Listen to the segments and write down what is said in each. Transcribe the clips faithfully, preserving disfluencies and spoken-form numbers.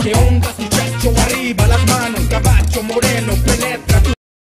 che onda successo arriva las manos caballo moreno penetra.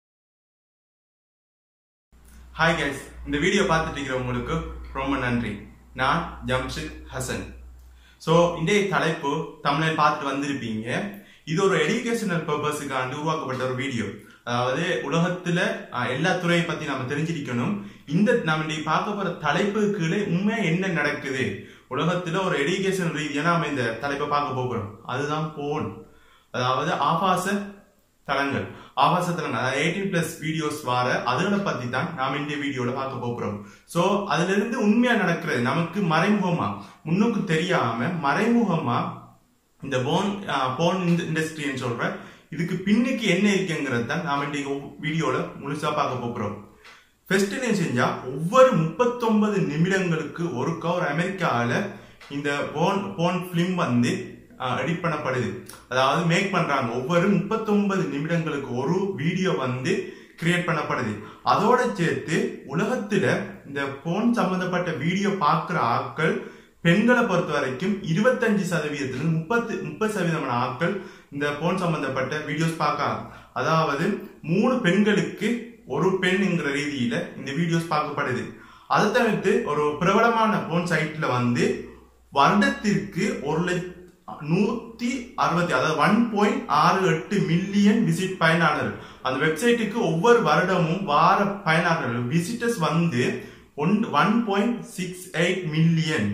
Hi guys, இந்த video பார்த்துட்டு இருக்கிறவங்களுக்கு ரொம்ப நன்றி. நான் ஜம்ஷித் ஹசன். ஸோ இன்றைய தலைப்பு தமிழில் பார்த்துட்டு வந்திருப்பீங்க. இது ஒரு எஜுகேஷனல் பர்பஸுக்காண்டு உருவாக்கப்பட்ட ஒரு வீடியோ. அதாவது உலகத்துல எல்லா துறையை பத்தி நம்ம தெரிஞ்சிருக்கணும். இந்த நம்ம இன்னைக்கு பார்க்க போற தலைப்புக்குள்ளே உண்மையா என்ன நடக்குது உலகத்துல ஒரு எஜுகேஷன் ரீதியா நாம இந்த தலைப்பை பார்க்க போகிறோம். அதுதான் போன், அதாவது ஆபாச தளங்கள். ஆபாச தளங்கள் அதாவது எயிட்டீன் பிளஸ் வீடியோஸ் வர அதுகளை பத்தி தான் நாம இந்த வீடியோல பார்க்க போகிறோம். சோ அதுல இருந்து உண்மையா நடக்கிறது நமக்கு மறைமுகமா முன்னுக்கு தெரியாம மறைமுகமா இந்த போன் போன் இண்டஸ்ட்ரின்னு சொல்ற இதுக்கு பின்னுக்கு என்ன இருக்குங்கிறது தான் நாம இந்த வீடியோல முழுசா பார்க்க போகிறோம். ஃபர்ஸ்ட் என்ன செஞ்சா ஒவ்வொரு முப்பத்தொன்பது நிமிடங்களுக்கு ஒருக்கா ஒரு அமெரிக்கால இந்த போன் போன் பிலிம் வந்து எடிட் பண்ணப்படுது. அதாவது மேக் பண்றாங்க. ஒவ்வொரு முப்பத்தொன்பது நிமிடங்களுக்கு ஒரு வீடியோ வந்து கிரியேட் பண்ணப்படுது. அதோட சேர்த்து உலகத்துல இந்த போன் சம்பந்தப்பட்ட வீடியோ பார்க்கிற ஆட்கள் பெண்களை பொறுத்த வரைக்கும் இருபத்தஞ்சு சதவீதத்துல முப்பத்து முப்பது சதவீதமான ஆட்கள் இந்த போன் சம்பந்தப்பட்ட வீடியோஸ் பார்க்கலாம். அதாவது மூணு பெண்களுக்கு ஒரு பெண்ங்கிற ரீதியில இந்த வீடியோஸ் பார்க்கப்படுது. அதை தவிர்த்து ஒரு பிரபலமான போன் சைட்ல வந்து வருடத்திற்கு ஒரு லட்ச நூத்தி அறுபத்தி அதாவது ஒன் பாயிண்ட் ஆறு எட்டு மில்லியன் விசிட் பயனாளர்கள் அந்த வெப்சைட்டுக்கு ஒவ்வொரு வருடமும் வார பயனாளர்கள் விசிட்டர்ஸ் வந்து one one point six eight million.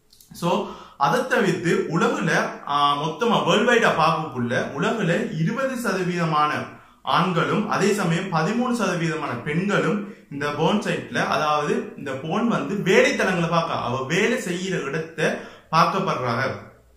So அதை தவிர்த்து உலகுல மொத்தமா வேர்ல்ட் வைடா பார்க்கக்குள்ள உலகுல இருபது சதவீதமான ஆண்களும் அதே சமயம் பதிமூணு சதவீதமான பெண்களும் இந்த போன் சைட்ல அதாவது இந்த போன் வந்து வேலை தளங்களை பார்க்க அவ வேலை செய்யற இடத்தை பார்க்கப்படுறாங்க.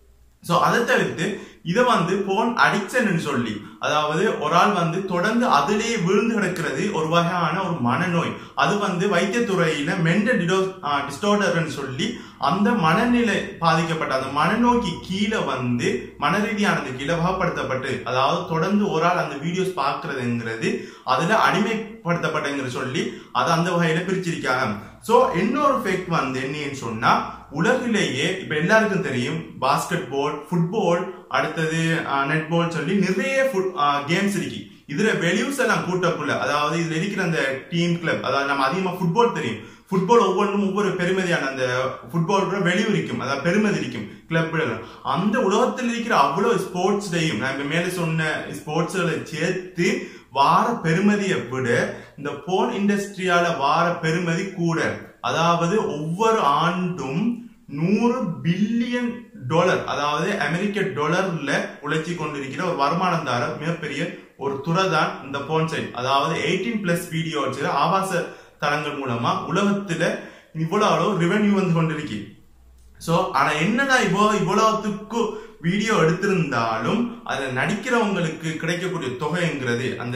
சோ அதை தவிர்த்து இதை வந்து போன் அடிக்ஷன் சொல்லி அதாவது ஒரு ஆள் வந்து தொடர்ந்து அதிலேயே விழுந்து கிடக்கிறது ஒரு வகையான ஒரு மனநோய். அது வந்து வைத்தியத்துறையில மென்டல் டிஸ்டார்டர்னு சொல்லி அந்த மனநிலை பாதிக்கப்பட்ட அந்த மனநோய்க்கு கீழே வந்து மன ரீதியானது கீழே வகைப்படுத்தப்பட்டு அதாவது தொடர்ந்து ஒரு ஆள் அந்த வீடியோஸ் பார்க்கறதுங்கிறது அதுல அடிமைப்படுத்தப்பட்டங்கிற சொல்லி அதை அந்த வகையில பிரிச்சிருக்காங்க. சோ இன்னொரு ஃபேக்ட் வந்து என்னன்னு சொன்னா உலகிலேயே இப்ப எல்லாருக்கும் தெரியும் பாஸ்கெட் பால், ஃபுட்பால், அடுத்தது நெட்பால் சொல்லி நிறைய கேம்ஸ் இருக்கு. இதுல வெல்யூஸ் எல்லாம் கூட்டக்குள்ள அதாவது இதுல இருக்கிற அந்த டீம் கிளப் அதாவது நம்ம அதிகமா ஃபுட்பால் தெரியும். ஃபுட்பால் ஒவ்வொன்றும் ஒவ்வொரு பெருமதியான அந்த ஃபுட்பால் வெளியூ இருக்கும் அதாவது பெருமதி இருக்கும் கிளப். அந்த உலகத்தில் இருக்கிற அவ்வளவு ஸ்போர்ட்ஸ்லையும் நான் இப்ப மேல சொன்ன ஸ்போர்ட்ஸ்களை சேர்த்து வார பெருமதியை விட இந்த போன் இண்டஸ்ட்ரியால வார பெருமதி கூட. அதாவது ஒவ்வொரு ஆண்டும் நூறு பில்லியன் டாலர் அதாவது அமெரிக்க டாலர்ல உழைச்சி கொண்டிருக்கிற ஒரு வருமானம் தார மிகப்பெரிய ஒரு துறை தான் இந்த போன் சைட். அதாவது எயிட்டீன் பிளஸ் வீடியோ ஆபாச தளங்கள் மூலமா உலகத்துல இவ்வளவு ரெவென்யூ வந்து கொண்டிருக்கு. சோ ஆனா என்னன்னா இவ்வளவு இவ்வளவுக்கு வீடியோ எடுத்திருந்தாலும் அதுல நடிக்கிறவங்களுக்கு கிடைக்கக்கூடிய தொகைங்கிறது அந்த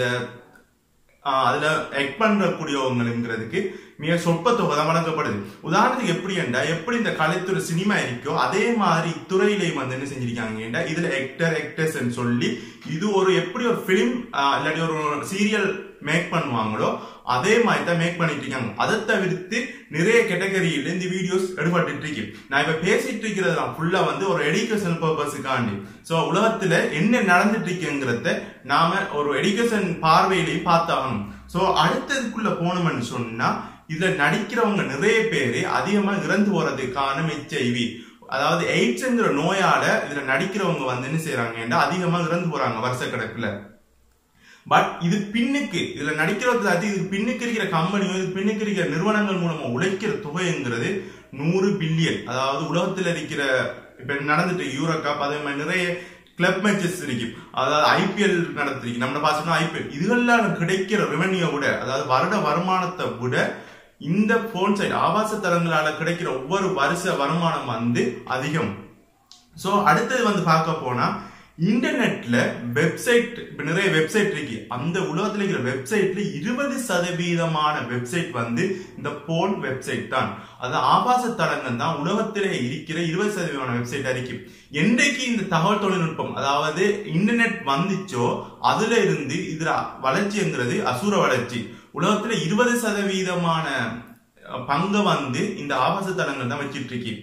அதுல எக் பண்றக்கூடியவங்களுங்கிறதுக்கு மிக சொற்ப தொகை தான் வழங்கப்படுது. உதாரணத்துக்கு எப்படி என்றா எப்படி இந்த கலைத்துறை சினிமா இருக்கோ அதே மாதிரி இத்துறையிலையும் வந்து என்ன செஞ்சிருக்காங்க இதுல ஆக்டர் ஆக்டர்ஸ் சொல்லி இது ஒரு எப்படி ஒரு பிலிம் இல்லாட்டி ஒரு சீரியல் மேக் பண்ணுவாங்களோ அதே மாதிரி தான் மேக் பண்ணிட்டு இருக்காங்க. அதை தவிர்த்து நிறைய கேட்டகரியில இந்த வீடியோஸ் எடுபட்டு இருக்கு. நான் இப்ப பேசிட்டு இருக்கிறது ஃபுல்லா வந்து ஒரு எஜுகேஷன் பர்பஸுக்காண்டி. சோ உலகத்துல என்ன நடந்துட்டு இருக்குங்கிறத நாம ஒரு எஜுகேஷன் பார்வையிலையும் பார்த்தாகணும். சோ அடுத்ததுக்குள்ள போனோம்னு சொன்னா இதுல நடிக்கிறவங்க நிறைய பேரு அதிகமா இறந்து போறதுக்கான ஹெச்ஐவி அதாவது எய்ட்ஸ்ங்கிற நோயால இதுல நடிக்கிறவங்க வந்து என்ன செய்யறாங்க அதிகமா இறந்து போறாங்க வருஷ கணக்குல. பட் இது பின்னுக்கு இதுல நடிக்கிறது இது பின்னுக்கு இருக்கிற கம்பெனியோ இது பின்னுக்கு இருக்கிற நிறுவனங்கள் மூலமா உழைக்கிற தொகைங்கிறது நூறு பில்லியன். அதாவது உலகத்துல இருக்கிற இப்ப நடந்துட்டு யூரோ கப் அதே மாதிரி நிறைய கிளப் மேட்சஸ் இருக்கு. அதாவது ஐபிஎல் நடத்திருக்கு நம்ம பார்த்தோம்னா ஐபிஎல் இதுகள்லாம் கிடைக்கிற ரெவென்யூ விட அதாவது வருட வருமானத்தை விட இந்த போன் சைட் ஆபாச தளங்களால கிடைக்கிற ஒவ்வொரு வருஷ வருமானம் வந்து அதிகம். சோ அடுத்தது வந்து பார்க்க போனா இன்டர்நெட்ல வெப்சைட் நிறைய வெப்சைட் இருக்கு. அந்த உலகத்துல இருக்கிற வெப்சைட்ல இருபது சதவீதமான வெப்சைட் வந்து இந்த போன் வெப்சைட் தான். அது ஆபாச தளங்கள் தான் உலகத்திலே இருக்கிற இருபது சதவீதமான வெப்சைட் இருக்கு. என்றைக்கு இந்த தகவல் தொழில்நுட்பம் அதாவது இன்டர்நெட் வந்துச்சோ அதுல இருந்து இதுல வளர்ச்சிங்கிறது அசுர வளர்ச்சி. உலகத்துல இருபது சதவீதமான பங்கு வந்து இந்த ஆபாச தளங்கள் தான் வச்சிட்டு இருக்கு.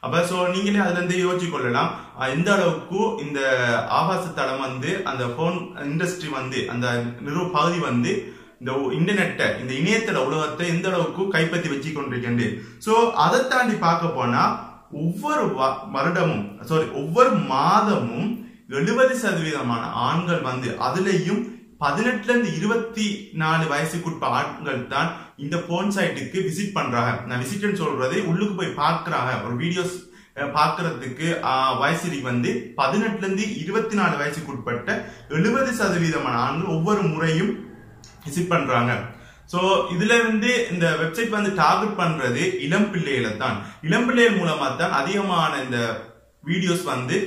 அப்ப சோ நீங்களே அதுல இருந்து யோசிச்சு கொள்ளலாம் எந்த அளவுக்கு இந்த ஆபாச தளம் வந்து அந்த போன் இண்டஸ்ட்ரி வந்து அந்த நிறுவ பகுதி வந்து இந்த இன்டர்நெட்டை இந்த இணையதள உலகத்தை எந்த அளவுக்கு கைப்பற்றி வச்சு கொண்டிருக்கின்றது. சோ அதை தாண்டி பார்க்க போனா ஒவ்வொரு வருடமும் சாரி ஒவ்வொரு மாதமும் எழுபது சதவீதமான ஆண்கள் வந்து அதுலயும் பதினெட்டுல இருந்து இருபத்தி நாலு வயசுக்குட்ப ஆண்கள் தான் இந்த போன் சைட்டுக்கு விசிட் பண்றாங்க. நான் விசிட்னு சொல்றது உள்ளுக்கு போய் பாக்குறாங்க. ஒரு வீடியோஸ் பாக்குறதுக்கு வயசு வந்து பதினெட்டுல இருந்து இருபத்தி நாலு வயசுக்குட்பட்ட எழுபது சதவீதமான ஆண்கள் ஒவ்வொரு முறையும் விசிட் பண்றாங்க. சோ இதுல இருந்து இந்த வெப்சைட் வந்து டார்கெட் பண்றது இளம் பிள்ளைகளை தான். இளம் பிள்ளைகள் மூலமா தான் அதிகமான இந்த வீடியோஸ் வந்து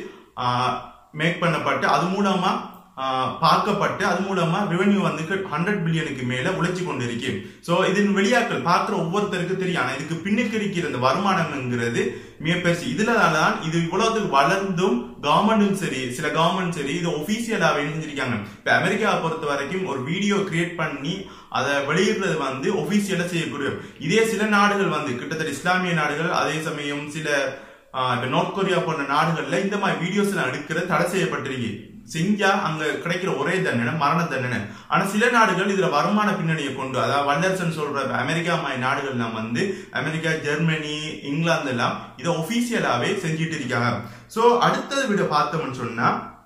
மேக் பண்ணப்பட்டு அது மூலமா பார்க்கப்பட்டு அது மூலமா ரெவென்யூ வந்து ஹண்ட்ரட் பில்லியனுக்கு மேல உழைச்சி கொண்டு இருக்கு. சோ இதன் வெளியாக்கள் பார்க்கிற ஒவ்வொருத்தருக்கு தெரியும். ஆனா இதுக்கு பின்னுக்கு இருக்கிற இந்த வருமானம்ங்கிறது மிகப்பெருசு. இதுலதான் இது இவ்வளவுக்கு வளர்ந்தும் கவர்மெண்டும் சரி சில கவர்மெண்ட் சரி இது ஒபிஷியலாவே செஞ்சிருக்காங்க. இப்ப அமெரிக்காவை பொறுத்த வரைக்கும் ஒரு வீடியோ கிரியேட் பண்ணி அதை வெளியிடுறது வந்து ஒபிஷியலா செய்யக்கூடிய. இதே சில நாடுகள் வந்து கிட்டத்தட்ட இஸ்லாமிய நாடுகள் அதே சமயம் சில நார்த் கொரியா போன்ற நாடுகள்ல இந்த மாதிரி வீடியோஸ் எல்லாம் எடுக்கிறது தடை செய்யப்பட்டிருக்கு. செஞ்சா அங்க கிடைக்கிற ஒரே தண்டனை மரண தண்டனை. ஆனா சில நாடுகள் இதுல வருமான பின்னணியை கொண்டு அதாவது வல்லரசன் சொல்ற அமெரிக்கா மாதிரி நாடுகள் எல்லாம் வந்து அமெரிக்கா ஜெர்மனி இங்கிலாந்து எல்லாம் இதை ஒபிஷியலாவே செஞ்சுட்டு இருக்காங்க. சோ அடுத்தது விட பார்த்தோம்னு சொன்னா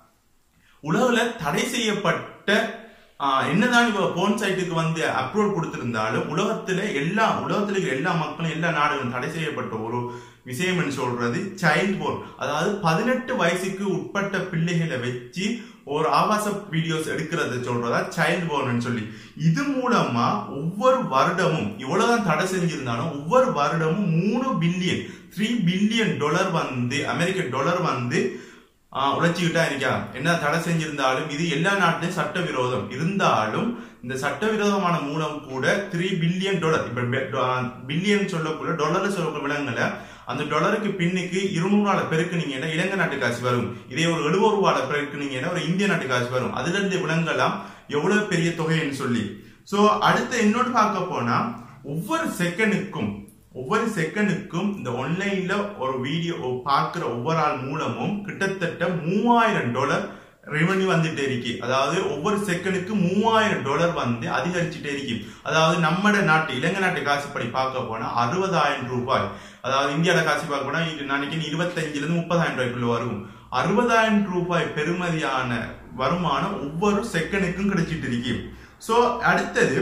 உலகில தடை செய்யப்பட்ட என்னதான் இப்ப போன் சைட்டுக்கு வந்து அப்ரூவல் கொடுத்திருந்தாலும் உலகத்துல எல்லா உலகத்துல இருக்கிற எல்லா மக்களும் எல்லா நாடுகளும் தடை செய்யப்பட்ட ஒரு விஷயம் சொல்றது சைல்ட் போன். அதாவது பதினெட்டு வயசுக்கு உட்பட்ட பிள்ளைகளை வச்சு ஒரு ஆபாச வீடியோஸ் எடுக்கிறது சொல்றதா சைல்ட் போன் சொல்லி. இது மூலமா ஒவ்வொரு வருடமும் இவ்வளவுதான் தடை செஞ்சிருந்தாலும் ஒவ்வொரு வருடமும் மூணு பில்லியன் த்ரீ பில்லியன் டாலர் வந்து அமெரிக்க டாலர் வந்து உழைச்சிக்கிட்டா இருக்கா. என்ன தடை செஞ்சிருந்தாலும் இது எல்லா நாட்டிலும் சட்டவிரோதம் இருந்தாலும் இந்த சட்டவிரோதமான மூலம் கூட த்ரீ பில்லியன் டாலர் இப்ப பில்லியன் சொல்லக்குள்ள டாலர் சொல்லக்கூடிய விலங்குல அந்த டாலருக்கு பின்னுக்கு இருநூறு பெருக்குனீங்கன்னா இலங்கை நாட்டு காசு வரும். இதே ஒரு எழுபது ரூபாய் பெருக்குனீங்கன்னா ஒரு இந்திய நாட்டு காசு வரும். அதுல இருந்து விலங்கெல்லாம் எவ்வளவு பெரிய தொகைன்னு சொல்லி. சோ அடுத்து இன்னொன்று பார்க்க போனா ஒவ்வொரு செகண்டுக்கும் ஒவ்வொரு செகண்டுக்கும் இந்த ஆன்லைன்ல ஒரு வீடியோ பார்க்கிற ஒவ்வொரு ஆள் மூலமும் கிட்டத்தட்ட மூவாயிரம் டாலர் ரெவன்யூ வந்துட்டே இருக்கு. அதாவது ஒவ்வொரு செகண்டுக்கு மூவாயிரம் டாலர் வந்து அதிகரிச்சுட்டே இருக்கு. அதாவது நம்ம நாட்டு இலங்கை நாட்டு காசுப்படி பார்க்க போனா அறுபதாயிரம் ரூபாய். அதாவது இந்தியாவில காசு பார்க்க போனா நினைக்கிறேன் இருபத்தஞ்சுல இருந்து முப்பதாயிரம் ரூபாய்க்குள்ள வரும். அறுபதாயிரம் ரூபாய் பெருமதியான வருமானம் ஒவ்வொரு செகண்டுக்கும் கிடைச்சிட்டு இருக்கு. சோ அடுத்தது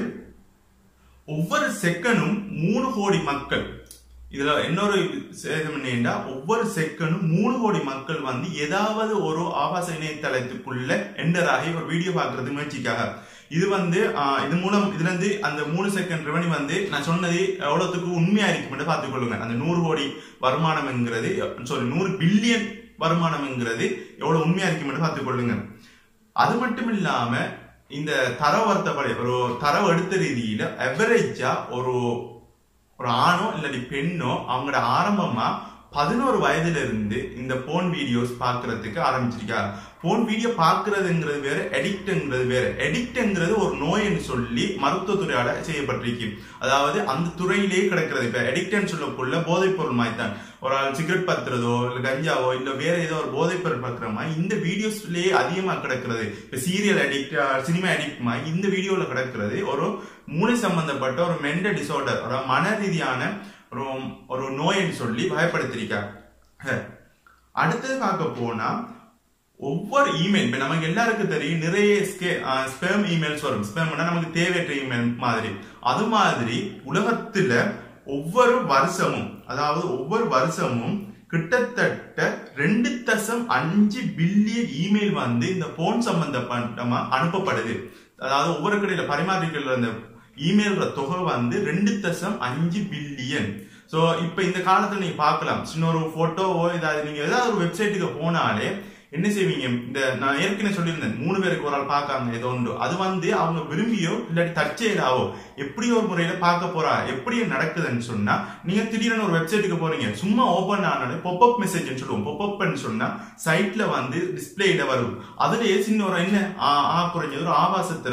ஒவ்வொரு செகண்டும் மூணு கோடி மக்கள் இதுல இன்னொரு சேதம் என்னன்னா ஒவ்வொரு செகண்டும் மூணு கோடி மக்கள் வந்து ஏதாவது ஒரு ஆபாச இணையதளத்துக்குள்ள என்டர் ஆகி ஒரு வீடியோ பாக்குறது முயற்சிக்காக. இது வந்து இது மூலம் இதுல இருந்து அந்த மூணு செகண்ட் ரெவன்யூ வந்து நான் சொன்னது எவ்வளவுக்கு உண்மையா இருக்கும் பார்த்துக் கொள்ளுங்க. அந்த நூறு கோடி வருமானம் என்கிறது சாரி நூறு பில்லியன் வருமானம் என்கிறது எவ்வளவு உண்மையா இருக்கும் பார்த்துக் கொள்ளுங்க. அது மட்டும் இல்லாம இந்த தரவர்த்தப்படை ஒரு தரவு எடுத்த ரீதியில எவரேஜா ஒரு ஒரு ஆணோ இல்லாட்டி பெண்ணோ அவங்களோட ஆரம்பமா பதினோரு வயதுல இருந்து இந்த போன் வீடியோஸ் பாக்குறதுக்கு ஆரம்பிச்சிருக்காங்க. போன் வீடியோ பாக்குறதுங்கிறது வேற எடிக்ட்ங்கிறது வேற. எடிக்ட்ங்கிறது ஒரு நோய்னு சொல்லி மருத்துவத்துறையால செய்யப்பட்டிருக்கு. அதாவது அந்த துறையிலேயே கிடக்கிறது. இப்ப எடிக்ட்னு சொல்லக்குள்ள போதைப் பொருள் மாதிரி தான். ஒரு ஆள் சிகரெட் பத்துறதோ இல்ல கஞ்சாவோ இல்ல வேற ஏதோ ஒரு போதைப் பொருள் பார்க்குற மாதிரி இந்த வீடியோஸ்லயே அதிகமா கிடக்கிறது. இப்ப சீரியல் அடிக்ட் சினிமா அடிக்ட் மாதிரி இந்த வீடியோல கிடக்கிறது ஒரு மூளை சம்பந்தப்பட்ட ஒரு மென்டல் டிசார்டர் ஒரு மன ரீதியான ஒரு ஒரு நோய்னு சொல்லி பயப்படுத்திருக்காங்க. அடுத்தது பார்க்க போனா ஒவ்வொரு இமெயில் இப்ப நமக்கு எல்லாருக்கும் தெரியும் நிறைய ஸ்பேம் இமெயில்ஸ் வரும். ஸ்பேம்னா நமக்கு தேவையற்ற இமெயில் மாதிரி. அது மாதிரி உலகத்துல ஒவ்வொரு வருஷமும் அதாவது ஒவ்வொரு வருஷமும் கிட்டத்தட்ட ரெண்டு தசம் அஞ்சு பில்லியன் இமெயில் வந்து இந்த போன் சம்பந்தப்பட்டமா அனுப்பப்படுது. அதாவது ஒவ்வொரு கடையில பரிமாறிக்கிற அந்த இமெயில்ற தொகை வந்து ரெண்டு தசம் அஞ்சு பில்லியன். சோ இப்ப இந்த காலத்துல நீங்க பாக்கலாம் சின்ன ஒரு போட்டோவோ ஏதாவது நீங்க ஏதாவது ஒரு வெப்சைட்டுக்கு போனாலே என்ன செய்வீங்க? இந்த நான் ஏற்கனவே சொல்லியிருந்தேன் மூணு பேருக்கு ஒரு ஆள் பார்க்காங்க ஏதோ ஒன்று அது வந்து அவங்க விரும்பியோ இல்லாட்டி தற்செயலாவோ எப்படி ஒரு முறையில பார்க்க போறா எப்படி நடக்குதுன்னு சொன்னா நீங்க திடீர்னு ஒரு வெப்சைட்டுக்கு போறீங்க சும்மா ஓபன் ஆனாலே பொப்அப் மெசேஜ் சொல்லுவோம். பொப்அப்னு சொன்னா சைட்ல வந்து டிஸ்பிளேல வரும். அதுலயே சின்ன ஒரு என்ன ஆ குறைஞ்சது ஒரு ஆபாசத்துல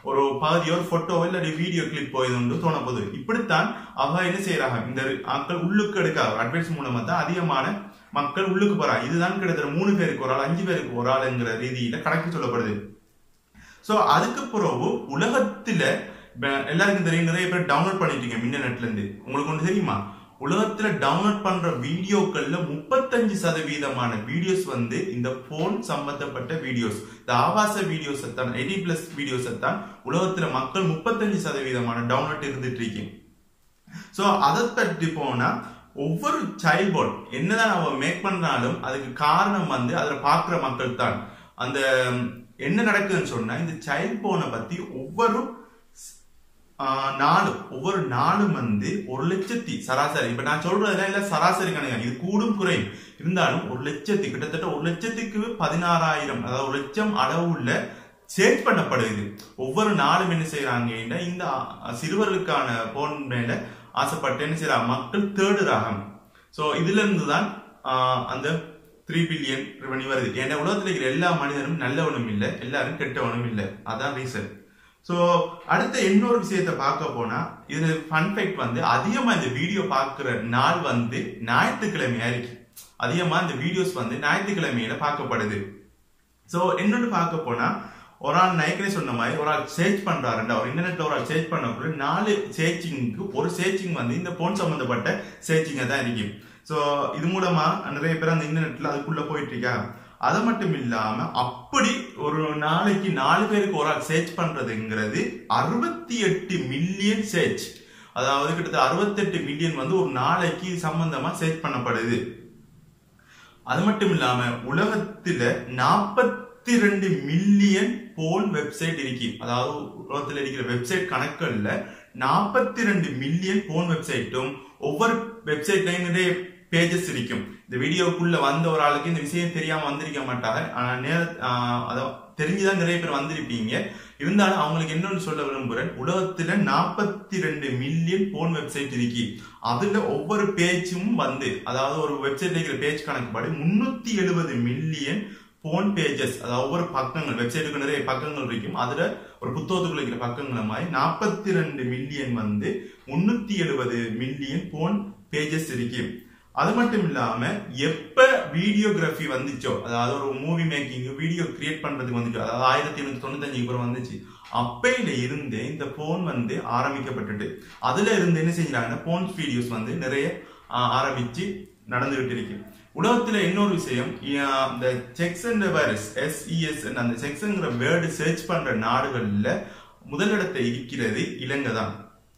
ஒரு பகுதியோ ஒரு போட்டோ இல்லாட்டி வீடியோ கிளிப் போயது தோண போகுது. இப்படித்தான் அவ என்ன செய்யறாங்க, இந்த ஆட்கள் உள்ளுக்கு எடுக்க அட்வைஸ் மூலமா தான் அதிகமான மக்கள் உள்ளுக்கு போறாங்க. இதுதான் கிட்டத்தட்ட மூணு பேருக்கு ஒரு ஆள் அஞ்சு பேருக்கு ஒரு ஆளுங்கிற ரீதியில கணக்கு சொல்லப்படுது. சோ அதுக்கு பிறகு உலகத்துல எல்லாருக்கும் தெரியும், நிறைய பேர் டவுன்லோட் பண்ணிட்டீங்க இன்டர்நெட்ல இருந்து. உங்களுக்கு ஒன்று தெரியுமா, உலகத்துல டவுன்லோட் பண்ற வீடியோக்கள்ல முப்பத்தஞ்சு சதவீதமான வீடியோஸ் வந்து இந்த போன் சம்பந்தப்பட்ட வீடியோஸ், இந்த ஆபாச வீடியோஸ் தான், எயிட்டீன் பிளஸ் வீடியோஸ் தான் உலகத்துல மக்கள் முப்பத்தஞ்சு சதவீதமான டவுன்லோட் இருந்துட்டு இருக்கீங்க. சோ அதை பற்றி போனா ஒவ்வொரு சைல்ட் போர்ட் என்னதான் அவ மேக் பண்ணாலும் அதுக்கு காரணம் வந்து அதுல பாக்குற மக்கள் தான். அந்த என்ன நடக்குதுன்னு சொன்னா, இந்த சைல்ட் போனை பத்தி ஒவ்வொரு நாளும் ஒவ்வொரு நாளும் வந்து ஒரு லட்சத்தி சராசரி, இப்ப நான் சொல்றதுல இல்ல சராசரி கணக்கு, இது கூடும் குறையும் இருந்தாலும் ஒரு லட்சத்தி கிட்டத்தட்ட ஒரு லட்சத்துக்கு பதினாறாயிரம் அதாவது ஒரு லட்சம் அளவுள்ள சேர்ச் பண்ணப்படுது. ஒவ்வொரு நாளும் என்ன செய்யறாங்க, இந்த சிறுவர்களுக்கான போன் மேல ஆசைப்பட்டு என்ன செய்யறாங்க மக்கள் தேடுறாங்க. சோ இதுல இருந்துதான் அந்த த்ரீ பில்லியன் ரெவன்யூ வருது. ஏன்னா உலகத்துல இருக்கிற எல்லா மனிதனும் நல்லவனும் இல்லை, எல்லாரும் கெட்டவனும் இல்லை, அதான் ரீசன். சோ அடுத்த இன்னொரு விஷயத்த பார்க்க போனா, இது ஃபன் ஃபேக்ட் வந்து அதிகமா இந்த வீடியோ பார்க்கிற நாள் வந்து ஞாயிற்றுக்கிழமையா இருக்கு. அதிகமா இந்த வீடியோஸ் வந்து ஞாயிற்றுக்கிழமையில பார்க்கப்படுது. சோ இன்னொன்னு பார்க்க போனா, ஒரு ஆள் நைக்கனே சொன்ன மாதிரி ஒரு ஆள் சர்ச் பண்றாருண்டா, ஒரு இன்டர்நெட்ல ஒரு ஆள் சர்ச் பண்ண நாலு சர்ச்சிங்க்கு ஒரு சர்ச்சிங் வந்து இந்த போன் சம்பந்தப்பட்ட சர்ச்சிங்கா தான் இருக்கு. சோ இது மூலமா நிறைய பேர் அந்த இன்டர்நெட்ல அதுக்குள்ள போயிட்டு இருக்கா. அது மட்டும் இல்லாம அப்படி ஒரு நாளைக்கு நாலு பேருக்கு ஒரு ஆள் சர்ச் பண்றதுங்கிறது அறுபத்தி எட்டு மில்லியன் சர்ச், அதாவது கிட்டத்தட்ட அறுபத்தி எட்டு மில்லியன் வந்து ஒரு நாளைக்கு சம்பந்தமா சர்ச் பண்ணப்படுது. அது மட்டும் இல்லாம உலகத்துல நாற்பத்தி ரெண்டு மில்லியன் போன் வெப்சைட் இருக்கு. அதாவது உலகத்துல இருக்கிற வெப்சைட் கணக்குல நாற்பத்தி ரெண்டு மில்லியன் போன் வெப்சைட்டும் ஒவ்வொரு வெப்சைட்லயும் நிறைய பேஜஸ் இருக்கும். இந்த வீடியோக்குள்ள வந்த ஒரு ஆளுக்கு இந்த விஷயம் தெரியாம வந்திருக்க மாட்டாங்க, ஆனா நேர அதான் தெரிஞ்சுதான் நிறைய பேர் வந்திருப்பீங்க. இருந்தாலும் அவங்களுக்கு என்னன்னு சொல்ல விரும்புறேன், உலகத்துல நாற்பத்தி ரெண்டு மில்லியன் போன் வெப்சைட் இருக்கு. அதுல ஒவ்வொரு பேஜும் வந்து, அதாவது ஒரு வெப்சைட்ல இருக்கிற பேஜ் கணக்குப்படி முன்னூத்தி எழுபது மில்லியன் போன் பேஜஸ், அதாவது ஒவ்வொரு பக்கங்கள், வெப்சைட்டுக்கு நிறைய பக்கங்கள் இருக்கும். அதுல ஒரு புத்தகத்துக்குள்ள இருக்கிற பக்கங்கள் மாதிரி நாற்பத்தி ரெண்டு மில்லியன் வந்து முன்னூத்தி எழுபது மில்லியன் போன் பேஜஸ் இருக்கு. அது மட்டும் இல்லாம எப்ப வீடியோகிராஃபி வந்துச்சோ, அதாவது ஒரு மூவி மேக்கிங் வீடியோ கிரியேட் பண்றதுக்கு வந்துச்சோ, அதாவது ஆயிரத்தி எண்ணூத்தி தொண்ணூத்தி அஞ்சு அப்புறம் வந்துச்சு, அப்பையில இருந்து இந்த போன் வந்து ஆரம்பிக்கப்பட்டுட்டு அதுல இருந்து என்ன செஞ்சாங்கன்னா போன் வீடியோஸ் வந்து நிறைய ஆரம்பிச்சு நடந்துகிட்டு இருக்கு. உலகத்துல இன்னொரு விஷயம், இந்த செக்ஸ் அண்ட் வைரஸ் எஸ்இஎஸ் அந்த செக்ஸ்ங்கிற வேர்டு சர்ச் பண்ற நாடுகள்ல முதலிடத்தை இருக்கிறது இலங்கை தான்.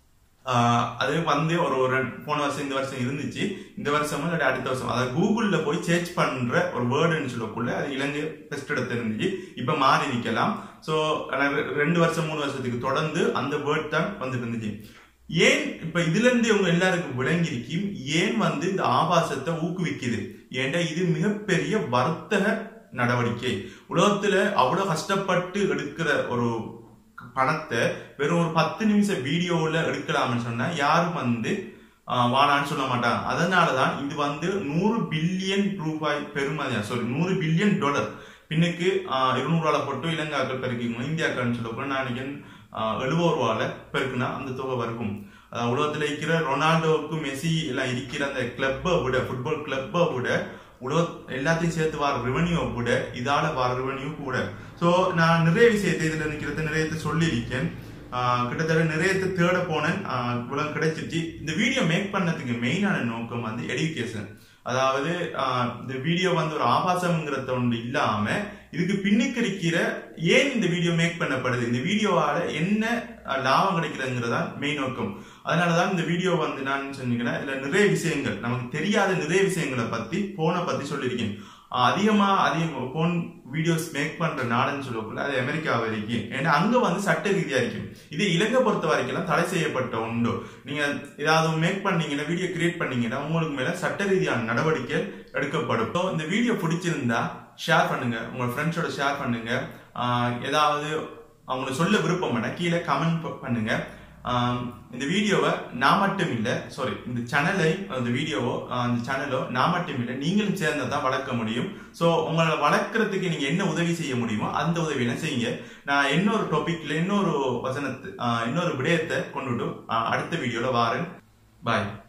அது வந்து ஒரு போன வருஷம் இந்த வருஷம் இருந்துச்சு, இந்த வருஷமும் இல்லாட்டி அடுத்த வருஷம், அதாவது கூகுள்ல போய் சர்ச் பண்ற ஒரு வேர்டுன்னு சொல்லக்குள்ள அது இலங்கை பெஸ்ட் இடத்துல இருந்துச்சு. இப்ப மாறி நிக்கலாம். சோ ரெண்டு வருஷம் மூணு வருஷத்துக்கு தொடர்ந்து அந்த வேர்ட் தான் வந்துட்டு இருந்துச்சு. ஏன் இப்ப இதுல இருந்து இவங்க எல்லாருக்கும் விளங்கிருக்கும் ஏன் வந்து இந்த ஆபாசத்தை ஊக்குவிக்குது, ஏன்டா இது மிகப்பெரிய வர்த்தக நடவடிக்கை. உலகத்துல அவ்வளவு கஷ்டப்பட்டு எடுக்கிற ஒரு பணத்தை வெறும் ஒரு பத்து நிமிஷம் வீடியோல எடுக்கலாம்னு சொன்னா யாரும் வந்து வானான்னு சொல்ல மாட்டாங்க. அதனாலதான் இது வந்து நூறு பில்லியன் ரூபாய் பெருமதியா சாரி நூறு பில்லியன் டாலர் பின்னுக்கு இருநூறு ரூபாய் போட்டு இலங்காக்கள் பெருக்கிக்கணும், இந்தியாக்கள் சொல்ல நான் எழுபது ரூபால பெருக்குனா அந்த தொகை வரைக்கும். உலகத்துல இருக்கிற ரொனால்டோவுக்கு மெஸ்ஸி எல்லாம் இருக்கிற அந்த கிளப்பை விட, ஃபுட்பால் கிளப்பை விட உலக எல்லாத்தையும் சேர்த்து வர ரெவன்யூ கூட இதால வர ரெவன்யூ கூட. சோ நான் நிறைய விஷயத்தை இதுல நிக்கிறத நிறையத்தை சொல்லியிருக்கேன். கிட்டத்தட்ட நிறையத்தை தேட போனேன், இவ்வளவு கிடைச்சிருச்சு. இந்த வீடியோ மேக் பண்ணதுக்கு மெயினான நோக்கம் வந்து எடுகேஷன். அதாவது இந்த வீடியோ வந்து ஒரு ஆபாசம்ங்கிறத ஒன்று இல்லாம இதுக்கு பின்னுக்கு இருக்கிற ஏன் இந்த வீடியோ மேக் பண்ணப்படுது, இந்த வீடியோவால என்ன லாபம் கிடைக்கிறதுங்கிறதா மெயின் நோக்கம். அதனாலதான் இந்த வீடியோ வந்து நான் சொன்னீங்கன்னா இதுல நிறைய விஷயங்கள் நமக்கு தெரியாத நிறைய விஷயங்களை பத்தி போனை பத்தி சொல்லியிருக்கேன். அதிகமா அதிகம் போன் வீடியோஸ் மேக் பண்ற நாடுன்னு சொல்லக்குள்ள அது அமெரிக்காவை இருக்கு. ஏன்னா அங்க வந்து சட்ட ரீதியா இருக்கும். இது இலங்கை பொறுத்த வரைக்கும் தடை செய்யப்பட்ட உண்டு. நீங்க ஏதாவது மேக் பண்ணீங்கன்னா வீடியோ கிரியேட் பண்ணீங்கன்னா உங்களுக்கு மேல சட்ட ரீதியான நடவடிக்கை எடுக்கப்படும். இந்த வீடியோ பிடிச்சிருந்தா ஷேர் பண்ணுங்க, உங்க ஃப்ரெண்ட்ஸோட ஷேர் பண்ணுங்க. ஏதாவது அவங்களை சொல்ல விருப்பம் கீழே கமெண்ட் பண்ணுங்க. இந்த வீடியோவை நான் மட்டும் இல்லை சாரி இந்த சேனலை அந்த வீடியோவோ அந்த சேனலோ நான் மட்டும் இல்லை நீங்களும் சேர்ந்து தான் வளர்க்க முடியும். ஸோ உங்களை வளர்க்கறதுக்கு நீங்க என்ன உதவி செய்ய முடியுமோ அந்த உதவியெல்லாம் செய்யுங்க. நான் இன்னொரு டாபிக்ல இன்னொரு வசனத்து இன்னொரு விடயத்தை கொண்டுட்டு அடுத்த வீடியோல வாரேன். பாய்.